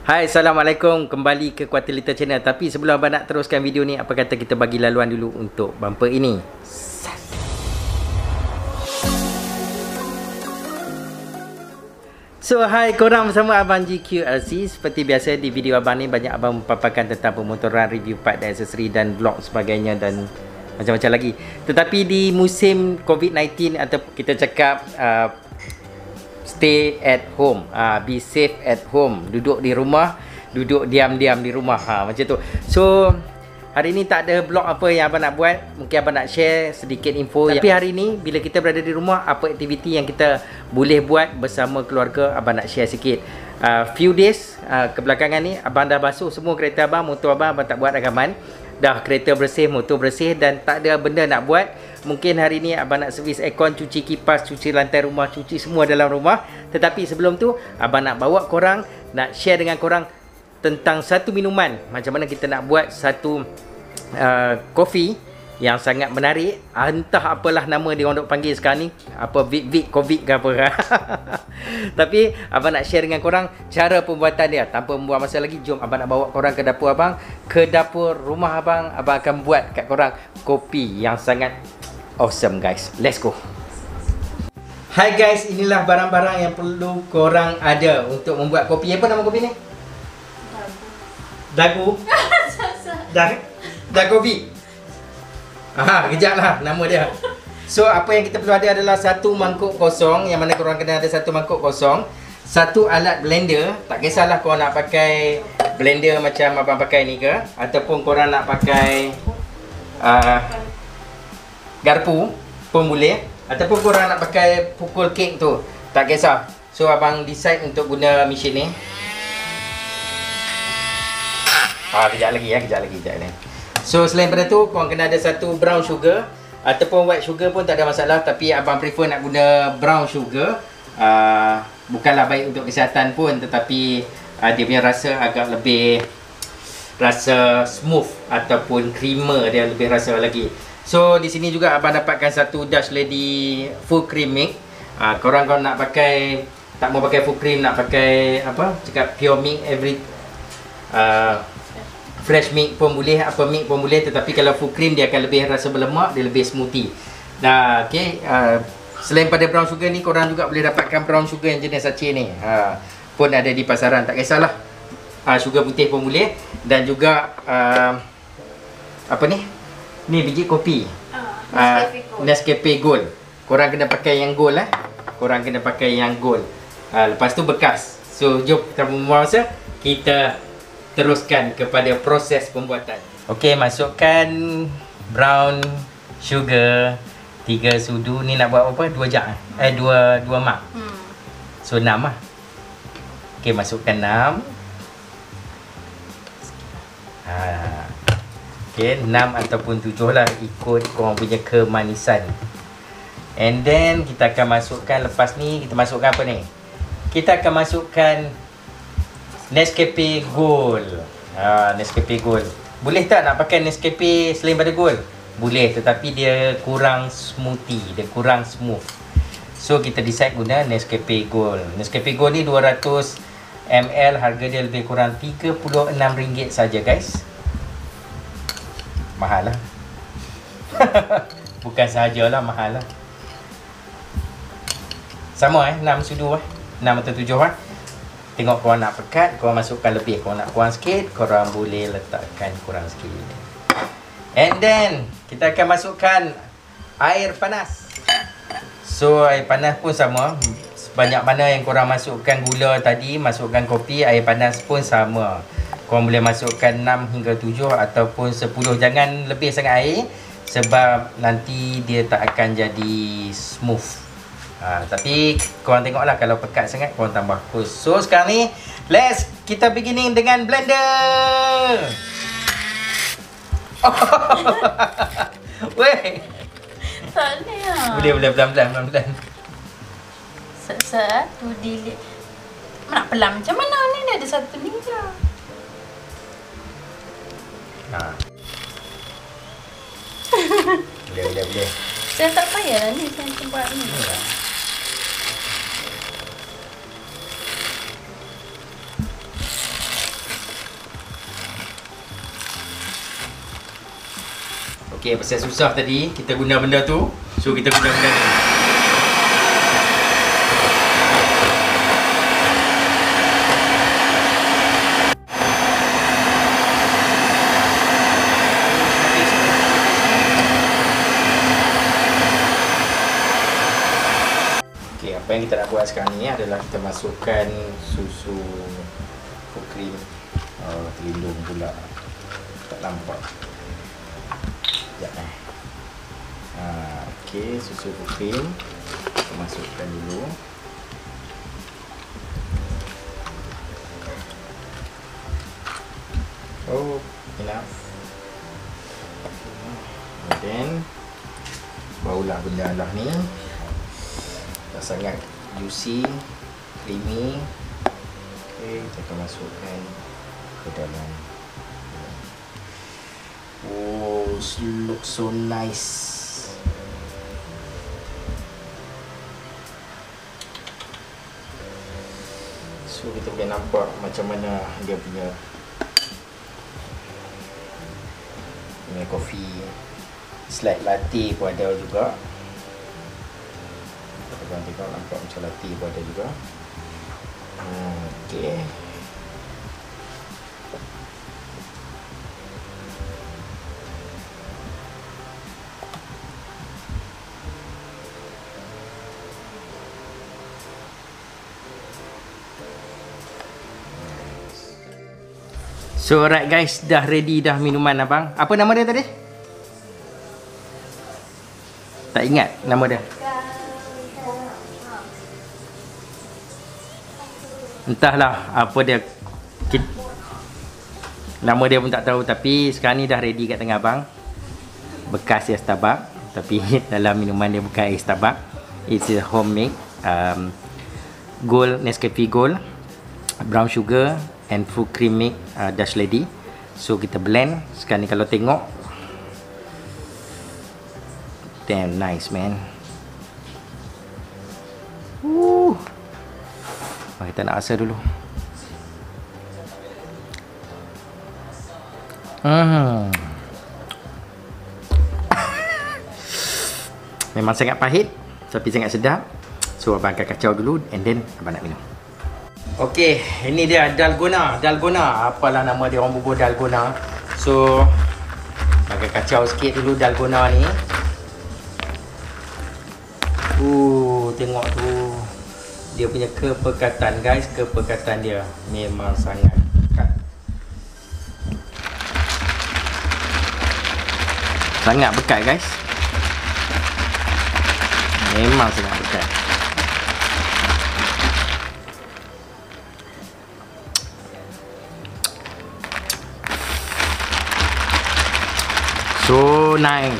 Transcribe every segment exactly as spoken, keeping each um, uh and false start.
Hai, Assalamualaikum. Kembali ke Kuarter Little Channel. Tapi sebelum abang nak teruskan video ni, apa kata kita bagi laluan dulu untuk bumper ini. So, hai korang, bersama Abang G Q L C. Seperti biasa di video abang ni, banyak abang mempaparkan tentang pemotoran, review part dan aksesori dan vlog sebagainya dan macam-macam lagi. Tetapi di musim COVID nineteen atau kita cakap uh, stay at home, uh, be safe at home, duduk di rumah, duduk diam-diam di rumah, ha, macam tu. So hari ni tak ada vlog apa yang abang nak buat. Mungkin abang nak share sedikit info. Tapi hari ni bila kita berada di rumah, apa aktiviti yang kita boleh buat bersama keluarga, abang nak share sikit. uh, Few days uh, kebelakangan ni abang dah basuh semua kereta abang, motor abang. Abang tak buat rakaman. Dah kereta bersih, motor bersih dan tak ada benda nak buat. Mungkin hari ni abang nak servis aircon, cuci kipas, cuci lantai rumah, cuci semua dalam rumah. Tetapi sebelum tu abang nak bawa korang, nak share dengan korang tentang satu minuman. Macam mana kita nak buat satu uh, kopi yang sangat menarik. Entah apalah nama dia orang duk panggil sekarang ni, apa Vic-Vic Covid ke apa. Tapi abang nak share dengan korang cara pembuatan dia. Tanpa membuang masa lagi, jom abang nak bawa korang ke dapur abang, ke dapur rumah abang. Abang akan buat kat korang kopi yang sangat awesome guys. Let's go. Hai guys, inilah barang-barang yang perlu korang ada untuk membuat kopi. Apa nama kopi ni? Dagu. Dagu. Dagu kopi. Aha, kejap lah nama dia. So, apa yang kita perlu ada adalah satu mangkuk kosong. Yang mana korang kena ada satu mangkuk kosong. Satu alat blender. Tak kisahlah korang nak pakai blender macam abang pakai ni ke, ataupun korang nak pakai uh, garpu pun boleh. Ataupun korang nak pakai pukul kek tu, tak kisah. So, abang decide untuk guna mesin ni. Ah, kejap lagi ya, kejap lagi, kejap lagi. So, selain pada tu, korang kena ada satu brown sugar ataupun white sugar pun tak ada masalah. Tapi abang prefer nak guna brown sugar. uh, Bukanlah baik untuk kesihatan pun, tetapi uh, dia punya rasa agak lebih rasa smooth ataupun creamer, dia lebih rasa lagi. So, di sini juga abang dapatkan satu Dutch Lady full cream milk. uh, Korang kalau nak pakai, tak mau pakai full cream, nak pakai apa, cakap pure milk, every uh, fresh milk pun boleh, apa milk pun boleh. Tetapi kalau full cream dia akan lebih rasa berlemak, dia lebih smoothie. Nah, okey, uh, selain pada brown sugar ni, korang juga boleh dapatkan brown sugar yang jenis sachet ni. uh, Pun ada di pasaran, tak kisahlah. uh, Sugar putih pun boleh. Dan juga uh, apa ni, ni biji kopi, uh, Nescafe, uh, Gold. Nescafe Gold. Korang kena pakai yang gold lah. Korang kena pakai yang gold. uh, Lepas tu bekas. So, jom tanpa membuang masa, kita teruskan kepada proses pembuatan. Okey, masukkan brown sugar tiga sudu. Ni nak buat apa? Dua jam eh? dua dua mak. Hmm. So enam lah. Okey, masukkan enam. Ha. Okey, enam ataupun tujuh lah, ikut korang punya kemanisan. And then kita akan masukkan, lepas ni kita masukkan apa ni? Kita akan masukkan Nescafe Gold. ha, Nescafe Gold. Boleh tak nak pakai Nescafe selain pada Gold? Boleh, tetapi dia kurang smoothie, dia kurang smooth. So kita decide guna Nescafe Gold. Nescafe Gold ni dua ratus mililiter, harga dia lebih kurang tiga puluh enam ringgit saja guys. Mahal lah. Bukan sahajalah, mahal lah. Sama eh, enam sudu lah, enam atau tujuh lah. Tengok korang nak pekat, korang masukkan lebih. Korang nak kurang sikit, korang boleh letakkan kurang sikit. And then kita akan masukkan air panas. So air panas pun sama. Sebanyak mana yang korang masukkan gula tadi, masukkan kopi, air panas pun sama. Korang boleh masukkan enam hingga tujuh ataupun sepuluh. Jangan lebih sangat air, sebab nanti dia tak akan jadi smooth. Ha, tapi korang tengoklah, kalau pekat sangat korang tambah kus. So sekarang ni, let's kita beginning dengan blender. Oh. Weh. Tak boleh lah. Boleh, boleh, pelan-pelan, pelan-pelan. Satu delete. Nak pelan macam mana ni? Dia ada satu ni je. Ha. Boleh, boleh, boleh. Saya tak payah lah ni, saya buat ni. Ya. Okay, pasal susah tadi kita guna benda tu, so kita guna benda ni. Okay, apa yang kita nak buat sekarang ni adalah kita masukkan susu full cream. Oh, terlindung pula, tak nampak. Sekejap eh. Ha, okay, susu full cream kita masukkan dulu. Oh, enough. And then barulah benda lah ni tak sangat juicy, creamy. Okay, kita akan masukkan ke dalam. Oh, looks so nice. So kita boleh nampak macam mana dia punya punya coffee slide latte pun ada juga. Kita tengok nampak macam latte pun ada juga. Hmm, okay. So alright guys, dah ready dah minuman abang. Apa nama dia tadi? Tak ingat nama dia. Entahlah apa dia. Nama dia pun tak tahu, tapi sekarang ni dah ready kat tengah abang. Bekas ya Starbucks, tapi dalam minuman dia bukan air Starbucks. It's a homemade um, Gold, Nescafe Gold, brown sugar and full cream milk, uh, Dutch Lady. So kita blend. Sekarang ni kalau tengok, damn nice man. Woo. Oh, kita nak rasa dulu. Hmm. Memang sangat pahit tapi sangat sedap. So abang akan kacau dulu and then abang nak minum. Okey, ini dia dalgona. Dalgona, apalah nama dia, orang bubur dalgona. So agak kacau sikit dulu dalgona ni. Uh, tengok tu dia punya kepekatan guys, kepekatan dia memang sangat pekat. Sangat pekat guys. Memang sangat pekat. So nice.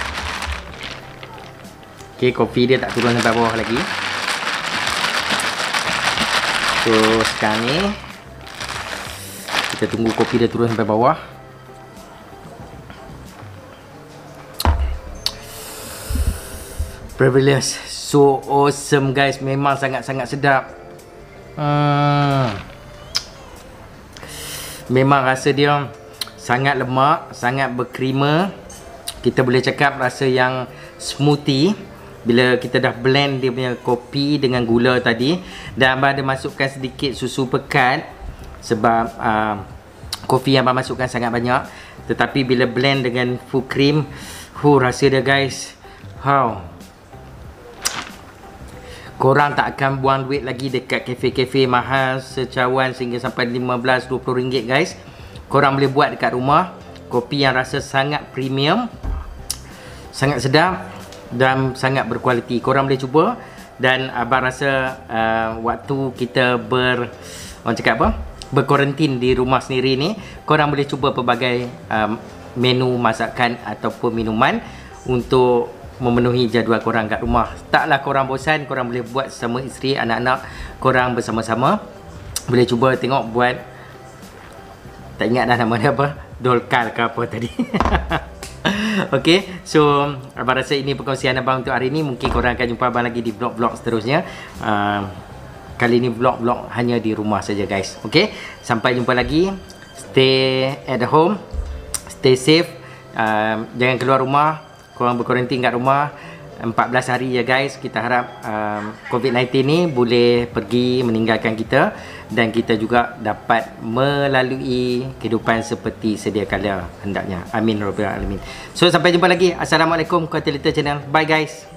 Okay, kopi dia tak turun sampai bawah lagi. So sekarang ni kita tunggu kopi dia turun sampai bawah. Privilege. So awesome guys. Memang sangat-sangat sedap. hmm. Memang rasa dia sangat lemak, sangat berkrima. Kita boleh cakap rasa yang smoothie bila kita dah blend dia punya kopi dengan gula tadi. Dan abang ada masukkan sedikit susu pekat sebab uh, kopi yang abang masukkan sangat banyak. Tetapi bila blend dengan full cream, huh, rasa dia guys, how korang tak akan buang duit lagi dekat kafe-kafe mahal secawan sehingga sampai lima belas dua puluh ringgit guys. Korang boleh buat dekat rumah kopi yang rasa sangat premium, sangat sedap dan sangat berkualiti. Korang boleh cuba. Dan abang rasa uh, waktu kita ber orang cakap apa berkuarantin di rumah sendiri ni, korang boleh cuba pelbagai um, menu masakan ataupun minuman untuk memenuhi jadual korang kat rumah. Taklah korang bosan, korang boleh buat sama isteri, anak-anak korang bersama-sama. Boleh cuba tengok buat, tak ingat dah nama dia apa, dolkal ke apa tadi. Okay, so abang rasa ini perkongsian abang untuk hari ini. Mungkin korang akan jumpa abang lagi di vlog-vlog seterusnya. uh, Kali ini vlog-vlog hanya di rumah saja guys. Okay, sampai jumpa lagi. Stay at home, stay safe, uh, jangan keluar rumah, korang berkuarantin kat rumah empat belas hari ya guys. Kita harap um, COVID sembilan belas ni boleh pergi meninggalkan kita dan kita juga dapat melalui kehidupan seperti sedia kala hendaknya. Amin Rabbil Alamin. So sampai jumpa lagi. Assalamualaikum Kuatalita Channel. Bye guys.